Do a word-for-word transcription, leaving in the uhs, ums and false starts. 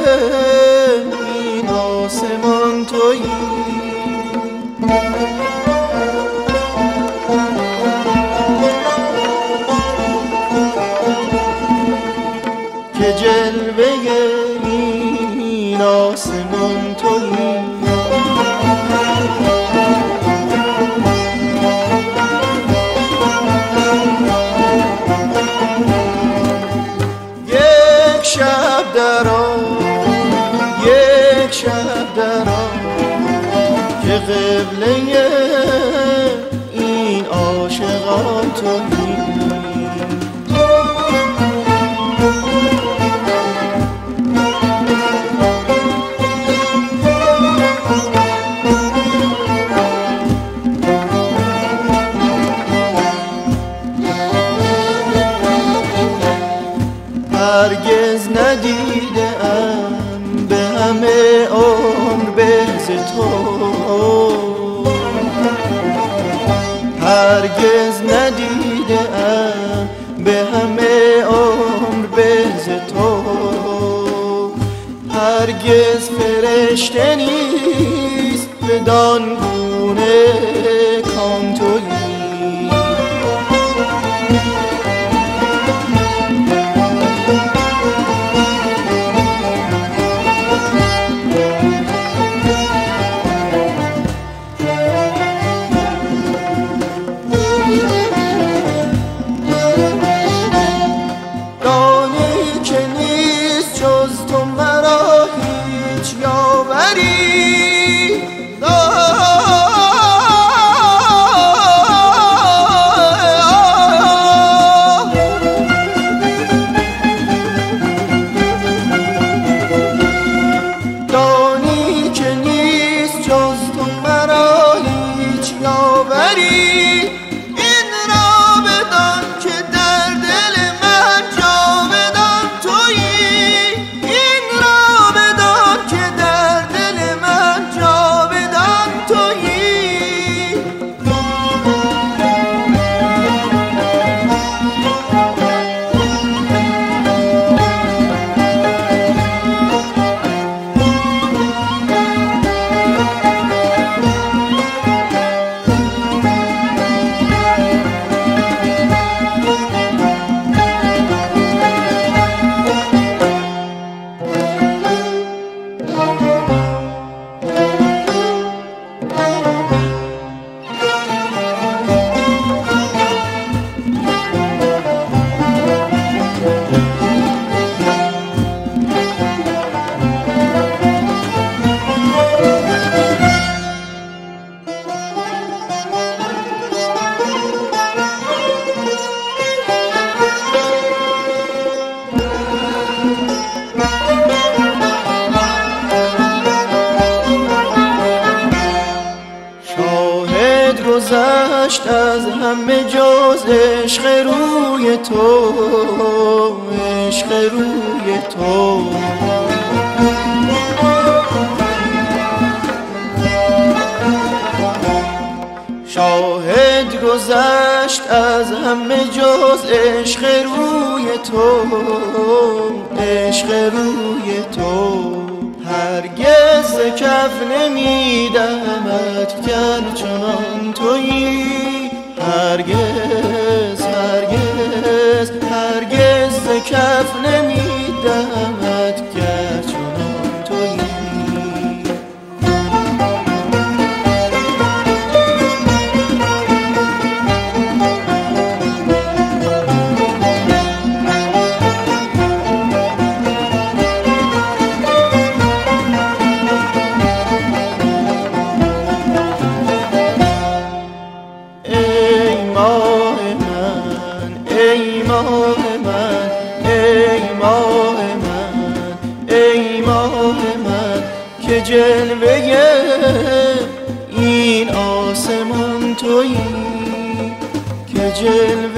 این آسمان تویی، که جلوه این آسمان تویی. یک شب در آن، یک شب در آن که قبله این عاشقان تویی. هرگز ندیدم به همه عمر بهز تو، هرگز ندیدم به همه عمر بهز تو، هرگز فرشته نیست بدان گونه کام تویی. از همه جز عشق روی تو، عشق روی تو. شاهد گذشت از همه جز عشق روی تو، عشق روی تو. هرگز کف نمیدمت گر چنان تویی، هرگز هرگز هرگز کف نمیدمت گر چنان تویی. جلوه این آسمان تویی، که جلوه